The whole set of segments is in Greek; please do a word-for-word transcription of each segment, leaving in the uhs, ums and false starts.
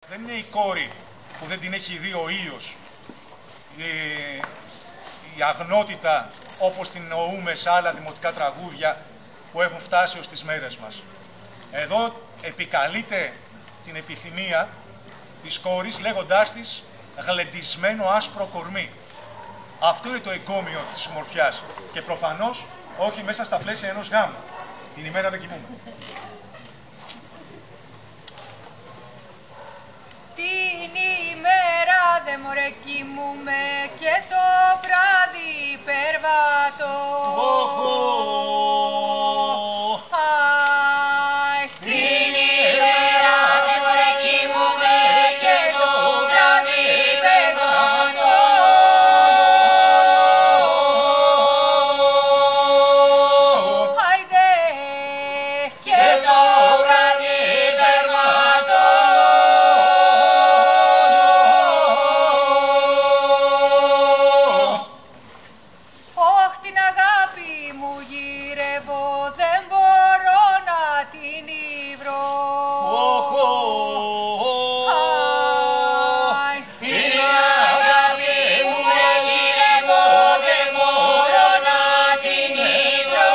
Δεν είναι η κόρη που δεν την έχει δει ο ήλιος, η, η αγνότητα όπως την νοούμε σε άλλα δημοτικά τραγούδια που έχουν φτάσει ως τις μέρες μας. Εδώ επικαλείται την επιθυμία της κόρης λέγοντάς της γλεντισμένο άσπρο κορμί. Αυτό είναι το εγκόμιο της ομορφιάς και προφανώς όχι μέσα στα πλαίσια ενός γάμου. Την ημέρα δεν κοιμούμε. Την ημέρα δε μωρέ κοιμούμε και το βράδυ περβατώ. Αϊ, την ημέρα δε μωρέ κοιμούμε και το βράδυ περβατώ. Άιντε και το βράδυ περβατώ. Δεν μπορώ να την βρω. Την αγάπη μου ρε γυρεύω, δεν μπορώ να την βρω.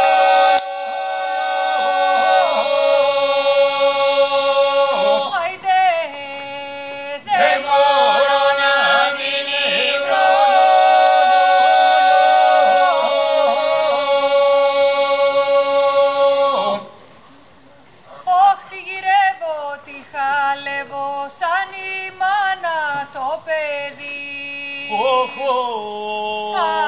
Άιντε, δεν μπορώ να την βρω. Χάλευω σαν η μάνα το παιδί.